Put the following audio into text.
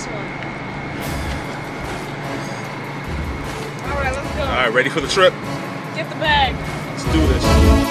one. All right, let's go. All right, ready for the trip? Get the bag. Let's do this.